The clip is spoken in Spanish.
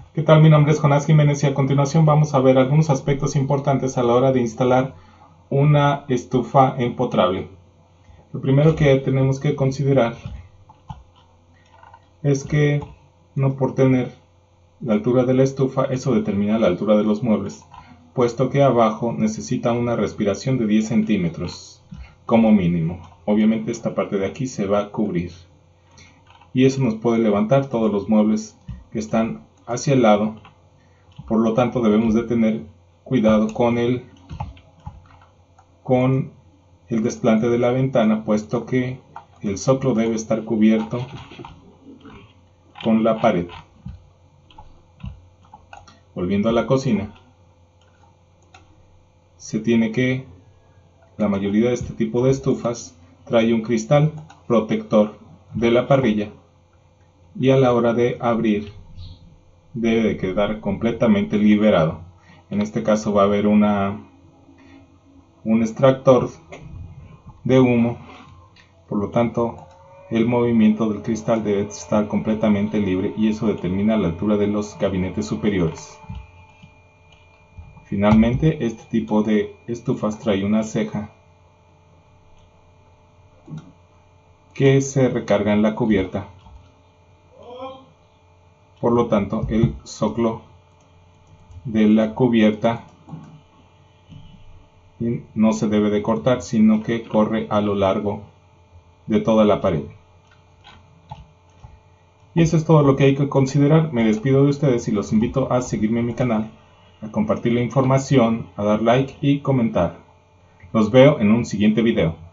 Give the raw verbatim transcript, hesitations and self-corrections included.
¿Qué tal? Mi nombre es Jonás Jiménez y a continuación vamos a ver algunos aspectos importantes a la hora de instalar una estufa empotrable. Lo primero que tenemos que considerar es que no por tener la altura de la estufa eso determina la altura de los muebles, puesto que abajo necesita una respiración de diez centímetros como mínimo. Obviamente esta parte de aquí se va a cubrir y eso nos puede levantar todos los muebles que están hacia el lado. Por lo tanto debemos de tener cuidado con el, con el desplante de la ventana, puesto que el zócalo debe estar cubierto con la pared. Volviendo a la cocina, se tiene que, la mayoría de este tipo de estufas trae un cristal protector de la parrilla y a la hora de abrir debe de quedar completamente liberado. En este caso va a haber una un extractor de humo, por lo tanto el movimiento del cristal debe estar completamente libre y eso determina la altura de los gabinetes superiores. Finalmente, este tipo de estufas trae una ceja que se recarga en la cubierta. Por lo tanto, el zócalo de la cubierta no se debe de cortar, sino que corre a lo largo de toda la pared. Y eso es todo lo que hay que considerar. Me despido de ustedes y los invito a seguirme en mi canal, a compartir la información, a dar like y comentar. Los veo en un siguiente video.